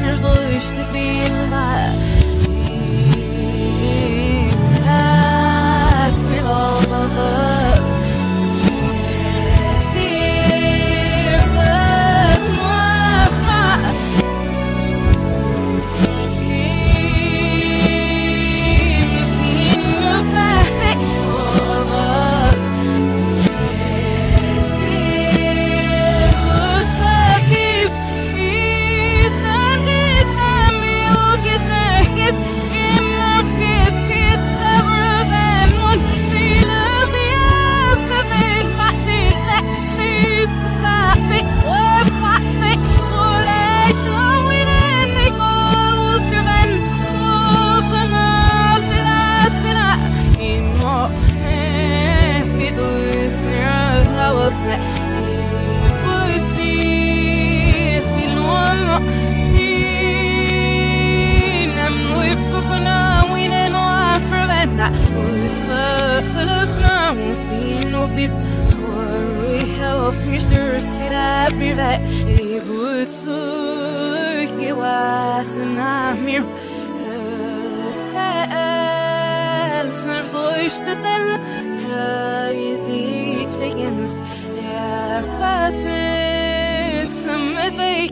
mir durch die Bilder. Mich stürzt der Privat, ich wusste, ich weiß nach mir. Selbst durch die Tell, ich sehe begins, der was ist mit Weg.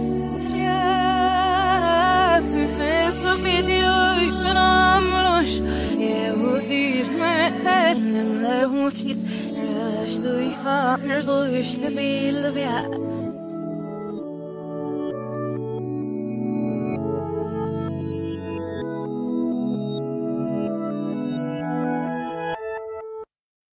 Ja, es ist so wie die Leute am Rusch, ich muss dir mit der Leben schied. Durch die Bilder